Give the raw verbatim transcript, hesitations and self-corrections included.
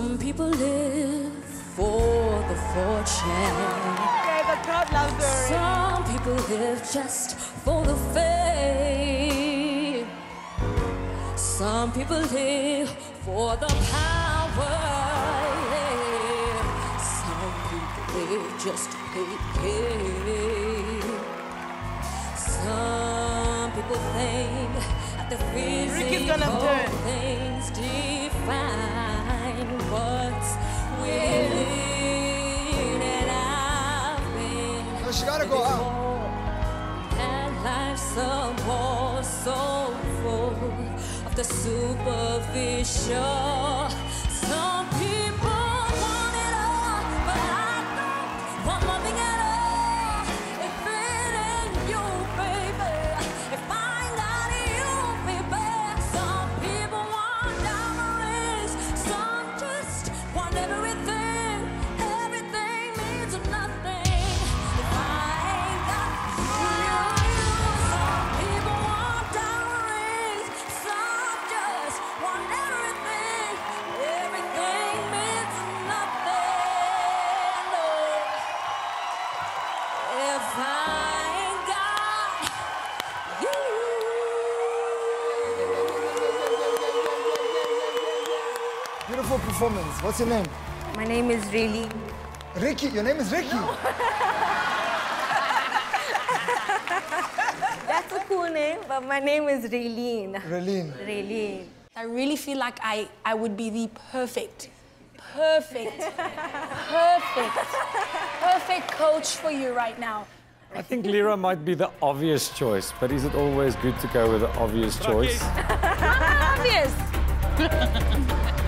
Some people live for the fortune. Okay, the crowd loves her. Some people live just for the fame. Some people live for the power. Yeah. Some people live just to hate. Some people think that the physical things define what's within, and I've been No, she gotta go out. and life's so more so full of the superficial. Some people want it all, but I don't want nothing at all. If it ain't you, baby, if I ain't got you, baby. Some people want diamond rings, some just want everything. Everything means nothing if I ain't got you. Some people want diamond rings, some just want everything. Everything means nothing, no. If I ain't got you. Beautiful performance. What's your name? My name is Raylene. Ricky. Your name is Ricky. That's a cool name, but my name is Raylene. Raylene. Raylene. I really feel like I, I would be the perfect, perfect, perfect, perfect coach for you right now. I think Lyra might be the obvious choice, but is it always good to go with the obvious choice? Obvious.